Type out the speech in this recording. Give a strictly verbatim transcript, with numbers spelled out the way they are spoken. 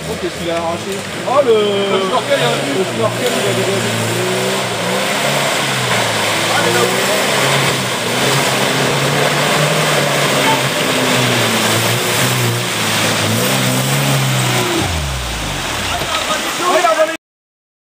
Oh, qu'est-ce qu'il a arraché? Oh, le... Le snorkel, il a dégagé. Ah, mais là,